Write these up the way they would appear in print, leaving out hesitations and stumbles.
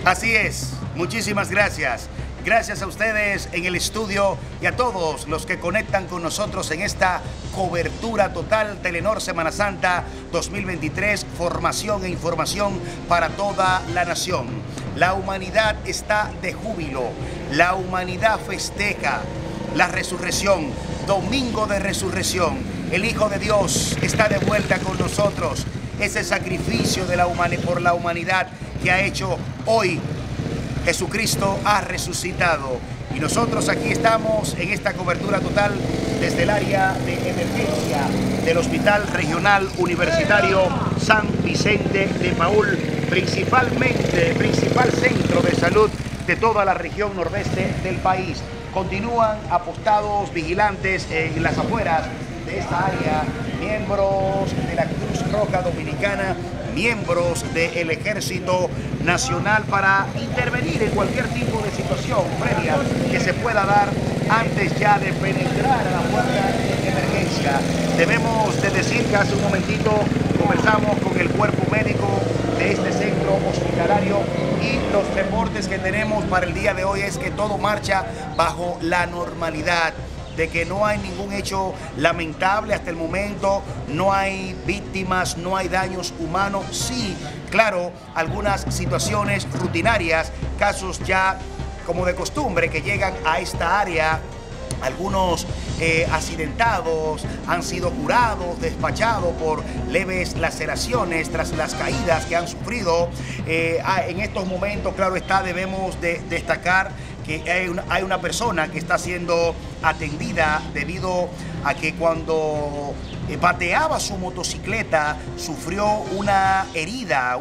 Así es, muchísimas gracias. Gracias a ustedes en el estudio y a todos los que conectan con nosotros en esta cobertura total Telenor Semana Santa 2023, formación e información para toda la nación. La humanidad está de júbilo, la humanidad festeja la resurrección, domingo de resurrección. El Hijo de Dios está de vuelta con nosotros. Ese sacrificio de por la humanidad que ha hecho hoy, Jesucristo ha resucitado. Y nosotros aquí estamos en esta cobertura total desde el área de emergencia del Hospital Regional Universitario San Vicente de Paúl, principal centro de salud de toda la región nordeste del país. Continúan apostados vigilantes en las afueras de esta área, miembros de la Cruz Roja Dominicana, miembros del Ejército Nacional para intervenir en cualquier tipo de situación previa que se pueda dar antes ya de penetrar a la puerta de emergencia. Debemos de decir que hace un momentito conversamos con el cuerpo médico de este centro hospitalario y los reportes que tenemos para el día de hoy es que todo marcha bajo la normalidad, de que no hay ningún hecho lamentable hasta el momento, no hay víctimas, no hay daños humanos. Sí, claro, algunas situaciones rutinarias, casos ya como de costumbre que llegan a esta área. Algunos accidentados han sido curados, despachados por leves laceraciones tras las caídas que han sufrido. En estos momentos, claro está, debemos de destacar que hay una persona que está siendo atendida debido a que cuando pateaba su motocicleta sufrió una herida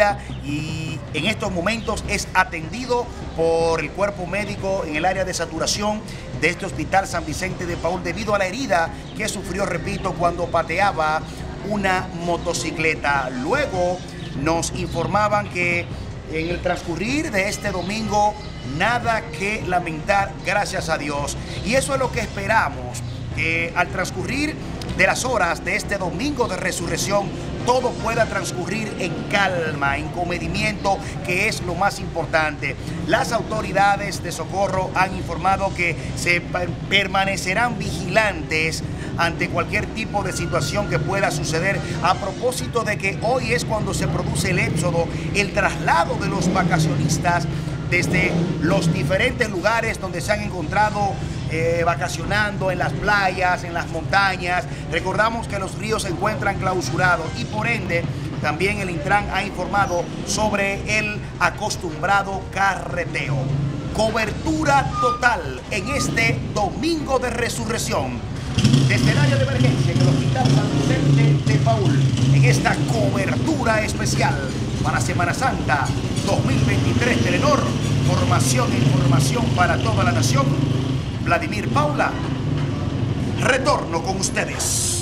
y en estos momentos es atendido por el cuerpo médico en el área de saturación de este Hospital San Vicente de Paúl debido a la herida que sufrió, repito, cuando pateaba una motocicleta. Luego nos informaban que en el transcurrir de este domingo nada que lamentar, gracias a Dios. Y eso es lo que esperamos, que al transcurrir de las horas de este domingo de resurrección todo pueda transcurrir en calma, en comedimiento, que es lo más importante. Las autoridades de socorro han informado que se permanecerán vigilantes ante cualquier tipo de situación que pueda suceder, a propósito de que hoy es cuando se produce el éxodo, el traslado de los vacacionistas desde los diferentes lugares donde se han encontrado vacacionando, en las playas, en las montañas. Recordamos que los ríos se encuentran clausurados y por ende también el Intran ha informado sobre el acostumbrado carreteo. Cobertura total en este domingo de resurrección desde el área de emergencia en el Hospital San Vicente de Paúl, en esta cobertura especial para Semana Santa 2023 Telenor, formación e información para toda la nación. Vladimir Paula, retorno con ustedes.